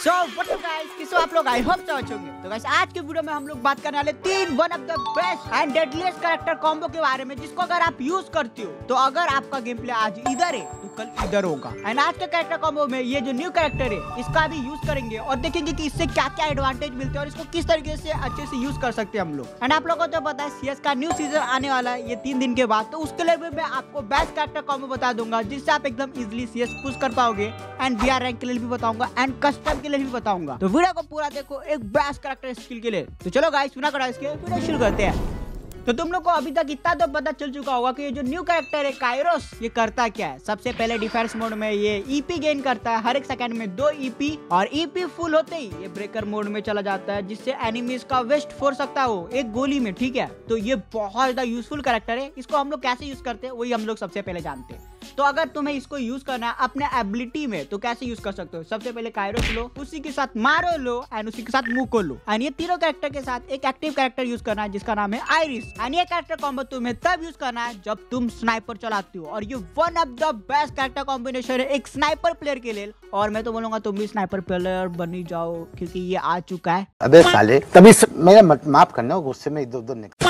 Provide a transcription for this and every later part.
So what's up guys, कैसे हो आप लोग? आई होप अच्छे होंगे। तो गाइस आज के वीडियो में हम लोग बात करने वाले तीन one of the best and deadliest character combo के बारे में, जिसको अगर आप यूज करते हो तो अगर आपका गेम प्ले आज इधर है तो कल इधर होगा। एंड आज के कैरेक्टर कॉम्बो में ये जो न्यू कैरेक्टर है इसका भी यूज करेंगे और देखेंगे कि इससे क्या क्या एडवांटेज मिलते हैं और इसको किस तरीके से अच्छे से यूज कर सकते हैं हम लोग। एंड आप लोगों को तो पता है सीएस का न्यू सीजन आने वाला है ये 3 दिन के बाद, तो उसके लिए भी मैं आपको बेस्ट कैरेक्टर कॉम्बो बता दूंगा जिससे आप एकदम इजिली सीएस पुश कर पाओगे। एंड बीआर रैंक के लिए भी बताऊंगा एंड कस्टम के लिए भी बताऊंगा, तो वीडियो को पूरा देखो एक बेस्ट कैरेक्टर स्किल के लिए। तो चलो गाइस बिना करा इसके वीडियो शुरू करते हैं। तो तुम लोग को अभी तक इतना तो पता चल चुका होगा कि ये जो न्यू कैरेक्टर है काइरोस, ये करता क्या है। सबसे पहले डिफेंस मोड में ये ईपी गेन करता है, हर एक सेकंड में 2 ईपी, और ईपी फुल होते ही ये ब्रेकर मोड में चला जाता है जिससे एनिमीज का वेस्ट फोड़ सकता है वो एक गोली में, ठीक है। तो ये बहुत ज्यादा यूजफुल कैरेक्टर है। इसको हम लोग कैसे यूज करते हैं वही हम लोग सबसे पहले जानते हैं। तो अगर तुम्हें इसको यूज करना है अपने एबिलिटी में तो कैसे यूज कर सकते हो। सबसे पहले काइरोस लो, उसी के साथ मारो लो एंड उसी के साथ मुको लो। एंड ये तीनों कैरेक्टर के साथ एक एक्टिव कैरेक्टर यूज करना है जिसका नाम है आइरिस। एंड ये कैरेक्टर कॉम्बो तुम्हें तब यूज करना है जब तुम स्नाइपर चलाते हो, और ये one of the best character combination है एक स्नाइपर प्लेयर के लिए। और मैं तो बोलूंगा तुम भी स्नाइपर प्लेयर बनी जाओ क्योंकि ये आ चुका है। अबे साले तभी मेरा माफ करना, गुस्से में इधर उधर निकल।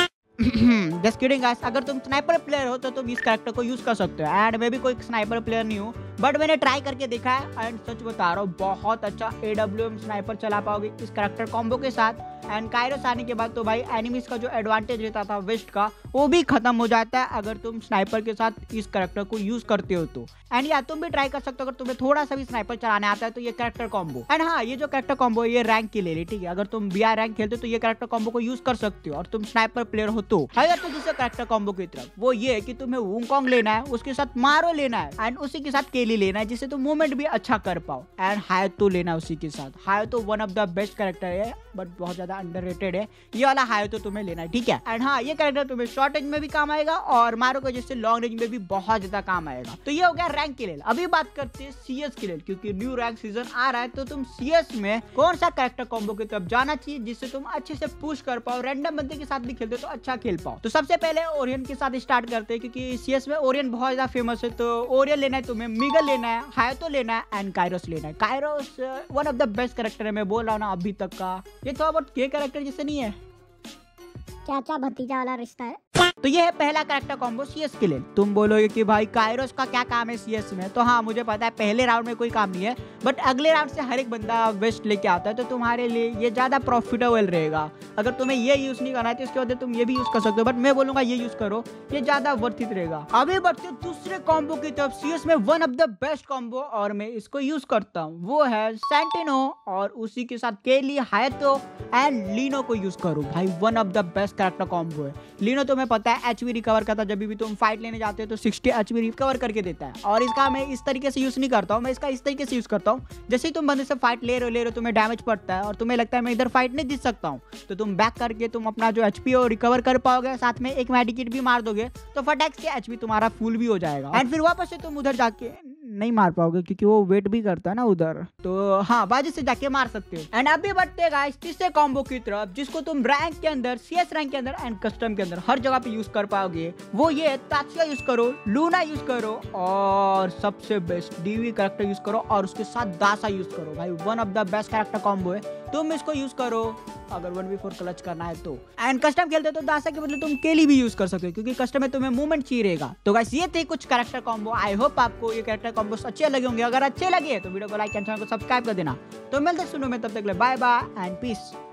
जस्ट किडिंग गाइस, अगर तुम स्नाइपर प्लेयर हो तो तुम इस कैरेक्टर को यूज कर सकते हो। एंड मैं भी कोई स्नाइपर प्लेयर नहीं हूँ, बट मैंने ट्राई करके देखा है एंड सच बता रहा हूँ बहुत अच्छा AWM स्नाइपर चला पाओगे इस कैरेक्टर कॉम्बो के साथ। एंड काइरोस आने के बाद तो भाई एनिमीज का जो एडवांटेज रहता था वेस्ट का वो भी खत्म हो जाता है अगर तुम स्नाइपर के साथ इस कैरेक्टर को यूज करते हो तो। एंड या तुम भी ट्राई कर सकते हो अगर तुम्हें थोड़ा सा भी स्नाइपर चलाने आता है तो ये कैरेक्टर कॉम्बो। एंड हाँ, ये जो कैरेक्टर कॉम्बो है ये रैंक की ले ली, ठीक है। अगर तुम बीआर रैंक खेलते हो तो ये कैरेक्टर कॉम्बो को यूज कर सकते हो और तुम स्नाइपर प्लेयर हो तो। अगर तो दूसरे कैरेक्टर कॉम्बो की तरफ वो ये है कि तुम्हें वुकोंग लेना है, उसके साथ मारो लेना है एंड उसी के साथ केली लेना है जिससे तुम मूवमेंट भी अच्छा कर पाओ। एंड हायतो लेना है उसी के साथ। Hayato one of the best character है बट बहुत ज्यादा अंडररेटेड है, ये वाला हायतो तुम्हें लेना है, ठीक है। एंड हाँ, ये कैरेक्टर तुम्हें शॉर्ट रेंज में भी काम आएगा और मारो को जैसे लॉन्ग रेंज में भी बहुत ज्यादा काम आएगा। तो ये हो गया रैंक के लिए। अभी बात करते हैं सीएस के लिए, क्योंकि न्यू रैंक सीजन आ रहा है तो तुम सीएस में कौन सा कैरेक्टर कॉम्बो की तरफ जाना चाहिए जिससे तुम अच्छे से पुश कर पाओ, रैंडम बंदे के साथ भी खेलते हो तो अच्छा खेल पाओ। तो सबसे पहले ओरियन के साथ स्टार्ट करते हैं क्योंकि सीएस में ओरियन बहुत ज्यादा फेमस है। तो ओरियन लेना है तुम्हें, मिगल लेना है, हायतो लेना है एंड काइरोस लेना है। Kairos one of the best character है, मैं बोल रहा हूँ ना अभी तक का। ये थोड़ा बहुत के कैरेक्टर जैसे नहीं है, चाचा भतीजा वाला रिश्ता है। तो ये है पहला कैरेक्टर कॉम्बो सीएस के लिए। तुम बोलोगे कि भाई काइरोस का क्या काम है सीएस में, तो हाँ मुझे पता है पहले राउंड में कोई काम नहीं है, बट अगले राउंड से हर एक बंदा वेस्ट लेके आता है तो तुम्हारे लिए ये ज्यादा प्रॉफिटेबल रहेगा। अगर तुम्हें ये यूज नहीं करना है तो इसके बाद तुम ये भी यूज कर सकते हो, बट मैं बोलूंगा ये यूज करो, ये ज्यादा वर्थ इट रहेगा। अभी बढ़ते दूसरे कॉम्बो की तरफ। सीएस में one of the best combo और मैं इसको यूज करता हूँ वो है सेंटिनो, और उसी के साथ केली, हायतो एंड लीनो को यूज करो। भाई one of the best character combo है। लीनो तुम्हें पता है एचपी रिकवर करता है, जब भी तुम फाइट लेने जाते हो तो 60 एचपी रिकवर करके देता है। और इसका मैं इस तरीके से यूज नहीं करता हूँ, मैं इसका इस तरीके से यूज करता हूँ जैसे ही तुम बंदे से फाइट ले रहे हो तुम्हें डैमेज पड़ता है और तुम्हें लगता है मैं इधर फाइट नहीं जीत सकता हूँ, तो तुम बैक करके तुम अपना जो एचपी हो रिकवर कर पाओगे, साथ में एक मेडिकेट भी मार दोगे तो फटाक से एचपी तुम्हारा फुल भी हो जाएगा। एंड फिर वापस से तुम उधर जाके नहीं मार पाओगे क्योंकि वो वेट भी करता है ना उधर, तो हाँ बाजू से जाके मार सकते हो। एंड अभी बढ़ते हैं गाइस तीसरे कॉम्बो की तरफ जिसको तुम रैंक के अंदर, सीएस रैंक के अंदर एंड कस्टम के अंदर हर जगह पे यूज कर पाओगे। वो ये तात्सुया यूज करो, लूना यूज करो और सबसे बेस्ट डीवी कैरेक्टर यूज करो और उसके साथ दासा यूज करो। भाई one of the best character combo है, तुम इसको यूज करो अगर 1v4 क्लच करना है तो। एंड कस्टम खेलते हो तो दासा के बदले तुम केली भी यूज कर सकते हो क्योंकि कस्टम में तुम्हें मूवमेंट चाहिए रहेगा। तो गाइस ये थे कुछ कैरेक्टर कॉम्बो। आई होप आपको ये कैरेक्टर कॉम्बोस अच्छे लगे होंगे। अगर अच्छे लगे तो वीडियो को लाइक एंड चैनल को सब्सक्राइब कर देना। तो मिलते सुनो में, तब तक बाय बाय एंड पीस।